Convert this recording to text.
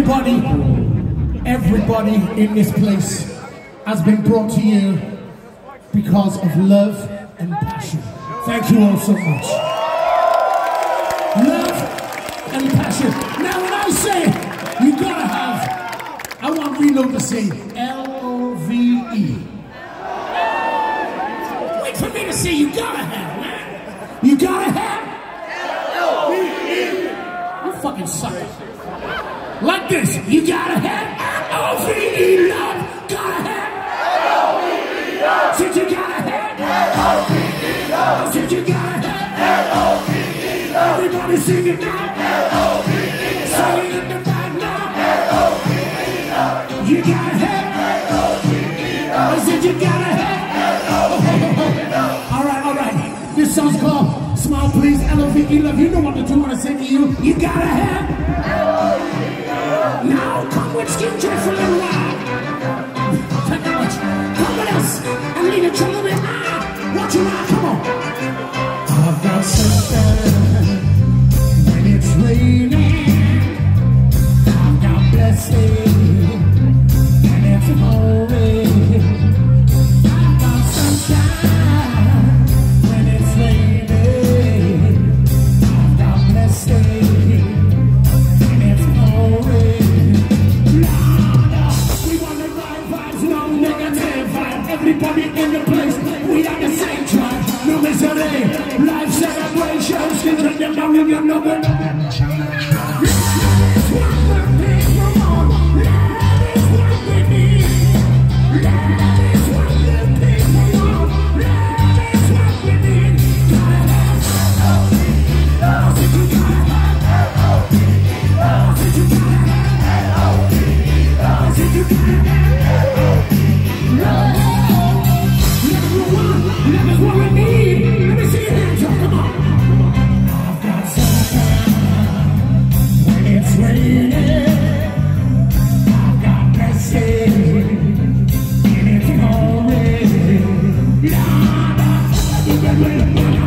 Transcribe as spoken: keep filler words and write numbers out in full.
everybody, everybody in this place has been brought to you because of love and passion. Thank you all so much. Love and passion. Now when I say you gotta have, I want Reno to say L O V E. Wait for me to say you gotta have, man. You gotta have L O V E. You fucking sucker. Like this, you gotta have L O V E, love, gotta have L O V E, love. Said you gotta have L O V E, love. Said you gotta have L O V E, love. Everybody sing it now. L O V E, love. Sing it in the back now. L O V E, love. You gotta have L O V E, love. I said you gotta have L O V E, love. All right, all right. This song's called Smile Please, L O V E, love. You know what to do when I say to you. You gotta have L O V E. Now come with Skindred for a little while. Thank you much. Come with us and leave it a little bit. Ah, watch your eye, come on. I've got sunshine when it's raining. I've got blessing when it's pouring. I've got sunshine when it's raining. I've got blessing. Everybody in the place, we are the same tribe. No misery, life celebration. Skindred them down in your number. Love is what we need, come on. Love is what we need. Love is what we need, come on. Love is what we need. Gotta have L O V E, love. Said you gotta have L O V E, love. Said you gotta have L O V E, love. Said you gotta have L O V E, love. Love is what we need. Let me see your hands up, come on. I've got sunshine when it's raining. I've got blessing when it's pouring. Lord, you can win the money.